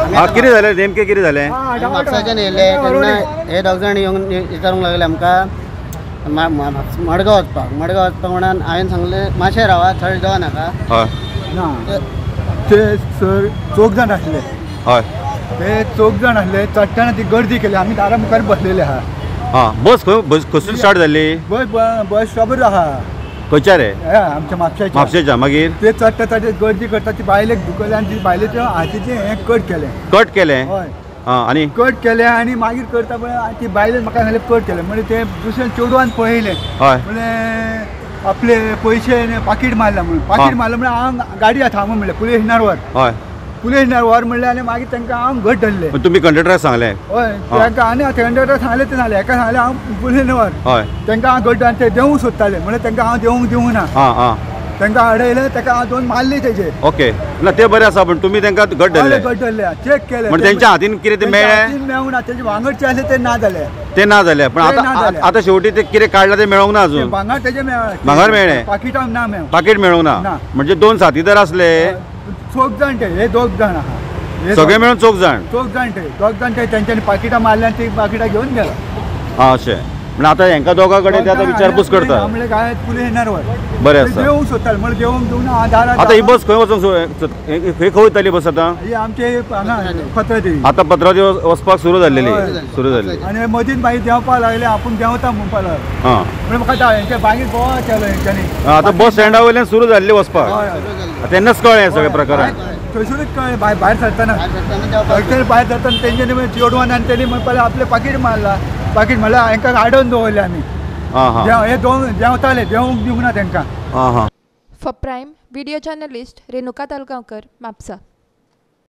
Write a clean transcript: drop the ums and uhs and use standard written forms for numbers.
हां कितें जालें नेमकें कितें जालें? म्हापसाच्यान येयले तेन्ना हे दोग जाण येवन विचारूंक लागले आमकां मडगांव वचपाक म्हणून हांवें सांगलें मातशें रावा थंय देवा नाका. हय ना ते सर चौग जाण आसले. हय ते चौग जाण आसले चडटाना ती गर्दी केली आमी दारा मुखार बसलेले आहा. हां बस खंय खंयसून स्टार्ट जाल्ली? बस स्टॉपर आहा खंयच्या रे? आमच्या म्हापशेच्या मागीर ते चडटा गर्दी करता ती बायलेक दुखले आनी ती बायलेचे हातीचे हें कट केलें. हय हां आनी कट केलें आनी मागीर करता पळय ती बायलेन म्हाका सांगलें कट केलें म्हणजे ते दुसऱ्या चेडवान पळयलें हय म्हणजे आपले पयशे पाकीट मारला म्हणून पाकीट मारला म्हणजे हांव गाडी थांबून म्हणलें पुलीस स्टेशनार व्हर. हय पुलीस स्टेशनार व्हर म्हणलें आनी मागीर तांकां हांव घट धरलें. तुमी कंडक्टराक सांगलें? हय तांकां आनी कंडक्टर सांगलें ते नाल्यार हेका सांगलें हांव पुलीस स्टेशनार व्हर. हय तांकां हांव घट आनी ते देवूंक सोदताले म्हणल्यार तांकां हांव देवूंक दिवंक ना. हां तांकां अडयलें ताका हांव दोन मारली तेजे. ओके ना ते बरें आसा पण तुमी तांकां घट धरले घट धरले चेक केलें म्हणजे तेंच्या हातीन कितें ते मेळ्ळें? मेळूंक ना तेजे वांगडचे आसले ते ना जाले. ते ना जाले पण ते ना आतां जाले. आतां शेवटी ते कितें काडला ते मेळोंक ना अजून? भांगर तेजे भांगर मेळ्ळें? पाकिटां ना मेळ. पाकीट मेळोंक ना ना. म्हणजे दोन साथीदार आसले चौग जाण ते हे दोग जाण आहा. हे सगळे मेळून चौग जाण? चौग जाण ते दोग जाण ते तेंच्यांनी पाकिटां मारल्या आनी ती पाकिटां घेवन गेला. हां अशें म्हणजे आतां हेंकां दोगां कडेन ते आतां विचारपूस करता. म्हणलें काय पुलीस स्टेशनार व्हर. बरें आसा. देवूंक सोदताले म्हणून देवूंक दिवंक ना दारां. आतां ही बस खंय वचूंक खंय वयताली बस आतां? ही आमचे हांगा पत्रादेवी. आतां पत्रावती वचपाक सुरू जाल्ली. आनी मदींच मागीर देंवपाक लागले आपूण देंवता म्हणपाक लागलो. हां म्हणजे म्हाका हेंच्या मागीर बोवाळ केलो हेंच्यांनी. आतां बस स्टँडा वयल्यान सुरू जाल्ली वचपाक. हय तेन्नाच कळ्ळें सगळें प्रकारान. थंयसरूच कळ्ळें भायर सरतना. भायर सरतना तेंच्यांनी चेडवान आनी तेणी म्हणपाक आपलें पाकीट मारला. पाकीट म्हणल्यार हांकां आडोवन दवरले आमी. हे दोन देंवताले देवूंक दिवंक ना तांकां. हां for Prime Video journalist Renuka Talgaonkar Mapusa.